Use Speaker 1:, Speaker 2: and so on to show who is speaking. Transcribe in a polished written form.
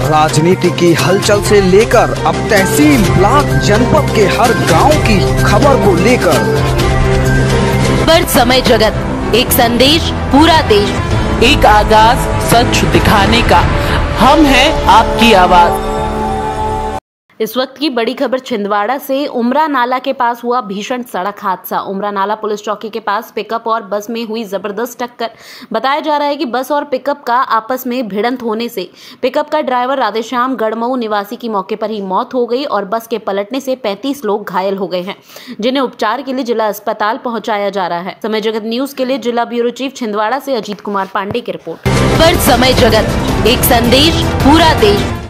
Speaker 1: राजनीति की हलचल से लेकर अब तहसील, ब्लॉक, जनपद के हर गांव की खबर को लेकर
Speaker 2: पर समय जगत, एक संदेश पूरा देश,
Speaker 3: एक आगाज सच दिखाने का, हम हैं आपकी आवाज।
Speaker 2: इस वक्त की बड़ी खबर छिंदवाड़ा से। उमरा नाला के पास हुआ भीषण सड़क हादसा। उमरा नाला पुलिस चौकी के पास पिकअप और बस में हुई जबरदस्त टक्कर। बताया जा रहा है कि बस और पिकअप का आपस में भिड़ंत होने से पिकअप का ड्राइवर राधेश्याम गढ़मऊ निवासी की मौके पर ही मौत हो गई और बस के पलटने से 35 लोग घायल हो गए हैं, जिन्हें उपचार के लिए जिला अस्पताल पहुंचाया जा रहा है। समय जगत न्यूज के लिए जिला ब्यूरो चीफ छिंदवाड़ा से अजीत कुमार पांडे की रिपोर्ट। पर समय जगत, एक संदेश पूरा देश।